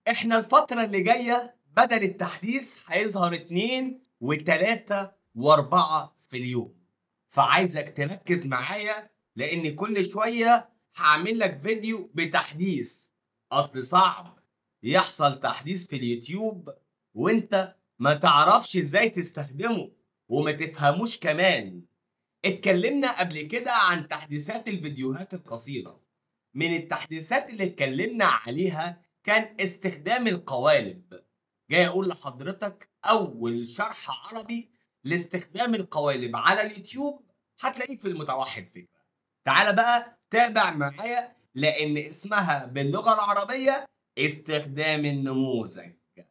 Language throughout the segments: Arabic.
احنا الفترة اللي جاية بدل التحديث هيظهر 2 و3 و4 في اليوم، فعايزك تركز معايا لأن كل شوية هعمل لك فيديو بتحديث. أصل صعب يحصل تحديث في اليوتيوب وأنت ما تعرفش إزاي تستخدمه وما تفهموش كمان. اتكلمنا قبل كده عن تحديثات الفيديوهات القصيرة. من التحديثات اللي اتكلمنا عليها كان استخدام القوالب. جاي اقول لحضرتك اول شرح عربي لاستخدام القوالب على اليوتيوب هتلاقيه في المتوحد فكرة. تعال بقى تابع معايا لان اسمها باللغة العربية استخدام النموذج.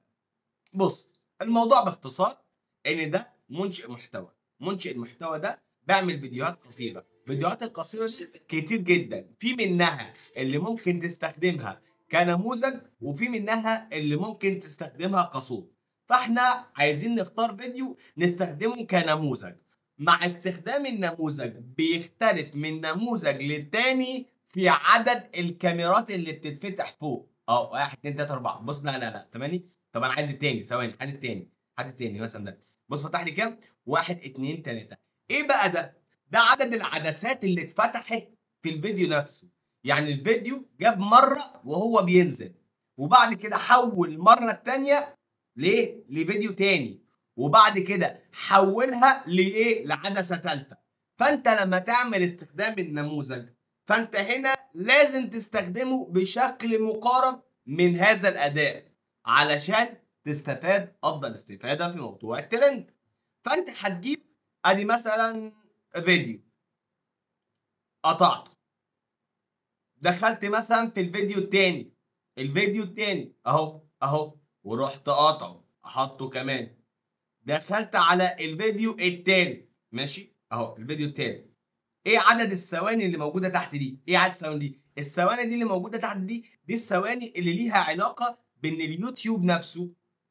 بص، الموضوع باختصار ان ده منشئ محتوى. منشئ المحتوى ده بعمل فيديوهات قصيره. الفيديوهات القصيره دي كتير جدا، في منها اللي ممكن تستخدمها كنموذج وفي منها اللي ممكن تستخدمها كصوت. فاحنا عايزين نختار فيديو نستخدمه كنموذج. مع استخدام النموذج بيختلف من نموذج للتاني في عدد الكاميرات اللي بتتفتح فوق. 1 2 3 4. بص، لا تمام. طب انا عايز التاني، ثواني، عايز التاني. هات التاني مثلا ده. بص فتح لي كام؟ 1 2 3. ايه بقى ده؟ ده عدد العدسات اللي اتفتحت في الفيديو نفسه. يعني الفيديو جاب مره وهو بينزل، وبعد كده حول المره التانيه ليه؟ لفيديو تاني، وبعد كده حولها لايه؟ لعدسه ثالثه. فانت لما تعمل استخدام النموذج فانت هنا لازم تستخدمه بشكل مقارب من هذا الاداء علشان تستفاد افضل استفاده في موضوع الترند. فانت هتجيب ادي مثلا فيديو قطعته، دخلت مثلا في الفيديو التاني، الفيديو التاني اهو ورحت قاطعه احطه كمان. دخلت على الفيديو التالت، ماشي اهو الفيديو التالت. ايه عدد الثواني اللي موجوده تحت دي؟ ايه عدد الثواني دي؟ الثواني دي اللي موجوده تحت دي الثواني اللي ليها علاقه بان اليوتيوب نفسه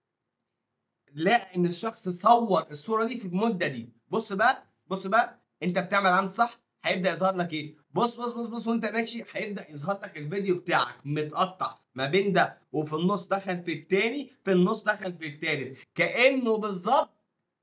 لقى ان الشخص صور الصوره دي في المده دي. بص بقى انت بتعمل عمل صح، هيبدا يظهر لك ايه؟ بص وانت ماشي هيبدا يظهر لك الفيديو بتاعك متقطع ما بين ده وفي النص دخل في التاني، في النص دخل في التالت، كانه بالظبط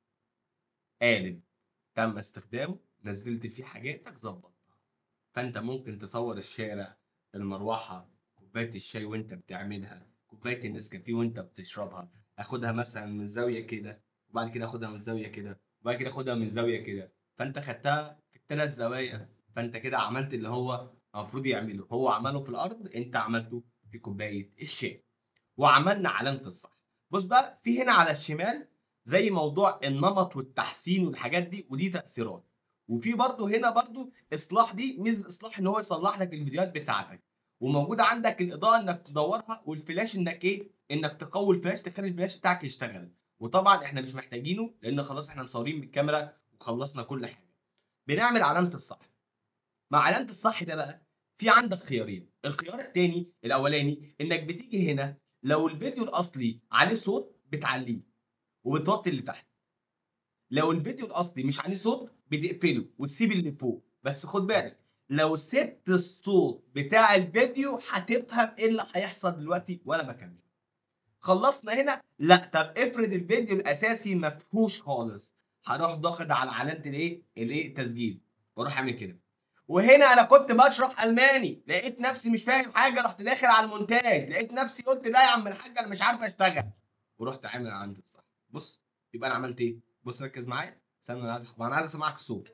قالب تم استخدامه، نزلت فيه حاجاتك ظبطتها. فانت ممكن تصور الشارع، المروحه، كوبايه الشاي وانت بتعملها، كوبايه النسكافيه وانت بتشربها. اخدها مثلا من زاويه كده، وبعد كده اخدها من زاويه كده، وبعد كده اخدها من زاويه كده. فانت خدتها في الثلاث زوايا، فانت كده عملت اللي هو المفروض يعمله. هو عمله في الارض، انت عملته في كوبايه الشاي. وعملنا علامه الصح. بص بقى، في هنا على الشمال زي موضوع النمط والتحسين والحاجات دي، ودي تاثيرات. وفي برضه هنا برضه اصلاح. دي ميزه الاصلاح ان هو يصلح لك الفيديوهات بتاعتك. وموجوده عندك الاضاءه انك تدورها، والفلاش انك ايه؟ انك تقوي الفلاش تخلي الفلاش بتاعك يشتغل. وطبعا احنا مش محتاجينه لان خلاص احنا مصورين بالكاميرا وخلصنا كل حاجه. بنعمل علامه الصح. مع علامه الصح ده بقى في عندك خيارين. الخيار التاني الاولاني انك بتيجي هنا لو الفيديو الاصلي عليه صوت بتعليه وبتوطي اللي تحت. لو الفيديو الاصلي مش عليه صوت بتقفله وتسيب اللي فوق. بس خد بالك، لو سبت الصوت بتاع الفيديو هتفهم ايه اللي هيحصل دلوقتي وانا بكمل. خلصنا هنا؟ لا. طب افرض الفيديو الاساسي مفهوش خالص، هروح ضاغط على علامه الايه التسجيل واروح اعمل كده. وهنا انا كنت بشرح الماني، لقيت نفسي مش فاهم حاجه، رحت داخل على المونتاج لقيت نفسي قلت لا يا عم الحاج انا مش عارف اشتغل، ورحت عامل علامه الصح. بص، يبقى انا عملت ايه؟ بص ركز معايا، استنى انا عايز اسمعك الصوت.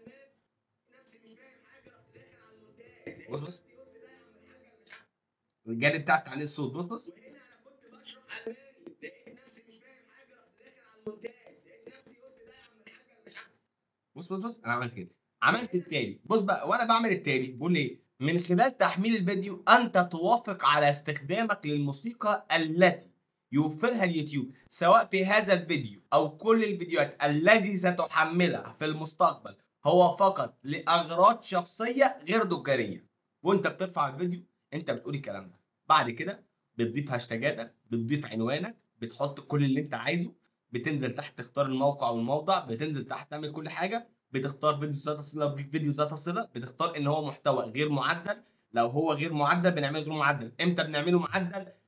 بص الجانب بتاعك عليه الصوت. بص بص انا عملت كده، عملت التالي. بص بقى وانا بعمل التالي بقول ايه؟ من خلال تحميل الفيديو انت توافق على استخدامك للموسيقى التي يوفرها اليوتيوب، سواء في هذا الفيديو او كل الفيديوهات الذي ستحملها في المستقبل هو فقط لاغراض شخصيه غير تجاريه. وانت بترفع الفيديو انت بتقول الكلام ده. بعد كده بتضيف هاشتاجاتك، بتضيف عنوانك، بتحط كل اللي انت عايزه، بتنزل تحت تختار الموقع والموضع، بتنزل تحت تعمل كل حاجه، بتختار فيديو ذات صله، فيديو ذات صله، بتختار ان هو محتوى غير معدل. لو هو غير معدل بنعمله غير معدل. امتى بنعمله معدل؟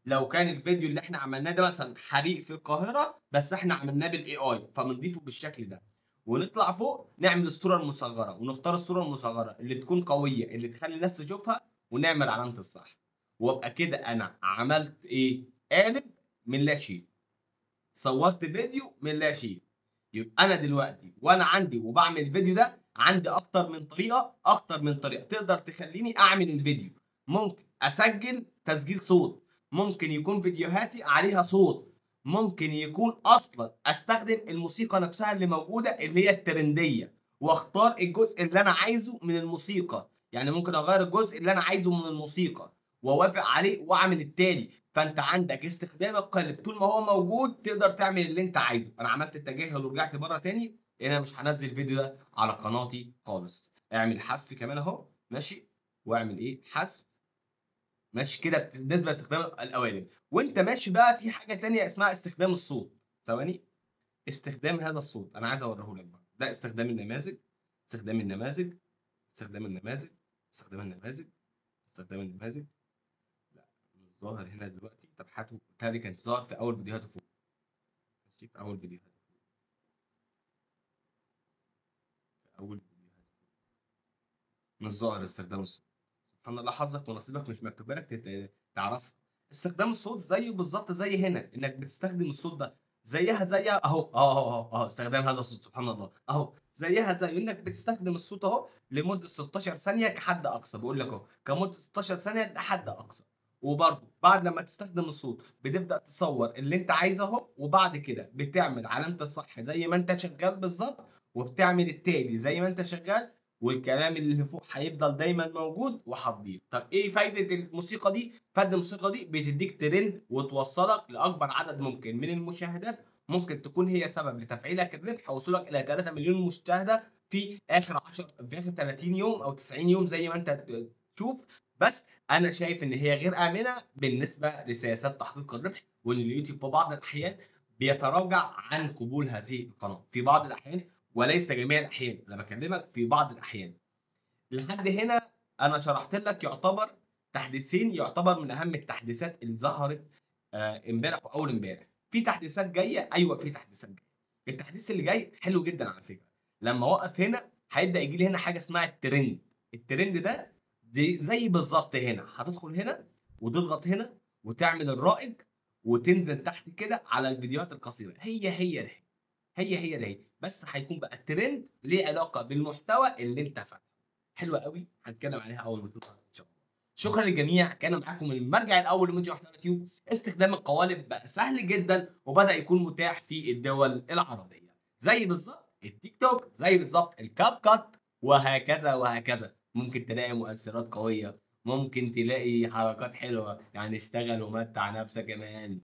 لو كان الفيديو اللي احنا عملناه ده مثلا حريق في القاهره بس احنا عملناه بالاي اي، فبنضيفه بالشكل ده ونطلع فوق نعمل الصوره المصغره ونختار الصوره المصغره اللي تكون قويه اللي تخلي الناس تشوفها ونعمل علامه الصح. وابقى كده انا عملت ايه؟ قالب من لا شيء، صورت فيديو من لا شيء. يبقى انا دلوقتي وانا عندي وبعمل الفيديو ده عندي اكتر من طريقه تقدر تخليني اعمل الفيديو. ممكن اسجل تسجيل صوت، ممكن يكون فيديوهاتي عليها صوت، ممكن يكون اصلا استخدم الموسيقى نفسها اللي موجوده اللي هي الترنديه واختار الجزء اللي انا عايزه من الموسيقى. يعني ممكن اغير الجزء اللي انا عايزه من الموسيقى واوافق عليه واعمل التالي. فانت عندك استخدام القالب طول ما هو موجود تقدر تعمل اللي انت عايزه. انا عملت التجاهل ورجعت بره تاني لان انا مش هنزل الفيديو ده على قناتي خالص. اعمل حذف كمان اهو ماشي، واعمل ايه حذف ماشي كده بالنسبه لاستخدام القوالب. وانت ماشي بقى في حاجه تانية اسمها استخدام الصوت. ثواني، استخدام هذا الصوت انا عايز اوريه لك بقى. ده استخدام النماذج، استخدام النماذج، استخدام النماذج، استخدام النماذج، استخدام النماذج. مش ظاهر هنا دلوقتي. طب هاته بالتالي كان ظاهر في اول فيديوهاته فوق. ماشي في اول فيديوهاته فوق. في اول فيديوهاته فوق. مش ظاهر استخدام الصوت. سبحان الله، حظك ونصيبك مش مكتوبه لك تعرفها. استخدام الصوت زيه بالظبط زي هنا انك بتستخدم الصوت ده زيها اهو استخدام هذا الصوت سبحان الله اهو زيها زي انك بتستخدم الصوت اهو لمده 16 ثانيه كحد اقصى. بقول لك اهو كمده 16 ثانيه لحد اقصى. وبرضه بعد لما تستخدم الصوت بتبدا تصور اللي انت عايزه اهو، وبعد كده بتعمل علامه الصح زي ما انت شغال بالظبط، وبتعمل التالي زي ما انت شغال، والكلام اللي فوق هيفضل دايما موجود وهتضيف. طب ايه فايده الموسيقى دي؟ فايده الموسيقى دي بتديك ترند وتوصلك لاكبر عدد ممكن من المشاهدات، ممكن تكون هي سبب لتفعيلك الربح ووصولك الى 3 مليون مشاهده في اخر 30 يوم او 90 يوم زي ما انت تشوف. بس انا شايف ان هي غير امنه بالنسبه لسياسات تحقيق الربح، وان اليوتيوب في بعض الاحيان بيتراجع عن قبول هذه القناه في بعض الاحيان، وليس جميع الاحيان. انا بكلمك في بعض الاحيان. لحد هنا انا شرحت لك يعتبر تحديثين يعتبر من اهم التحديثات اللي ظهرت امبارح واول امبارح. في تحديثات جايه، ايوه في تحديثات جايه. التحديث اللي جاي حلو جدا على فكره. لما اوقف هنا هيبدا يجي لي هنا حاجه اسمها الترند. الترند ده زي بالظبط هنا هتدخل هنا وتضغط هنا وتعمل الرائج وتنزل تحت كده على الفيديوهات القصيره. هي ده بس هيكون بقى الترند ليه علاقه بالمحتوى اللي انت فاتحه. حلوه قوي، هنتكلم عليها اول ما تظهر ان شاء الله. شكرا للجميع، كان معاكم المرجع الاول لمنتج محتوى اليوتيوب. استخدام القوالب بقى سهل جدا وبدا يكون متاح في الدول العربيه زي بالظبط التيك توك، زي بالظبط الكاب كات، وهكذا وهكذا. ممكن تلاقي مؤثرات قويه، ممكن تلاقي حركات حلوه، يعني اشتغل ومتع نفسك كمان.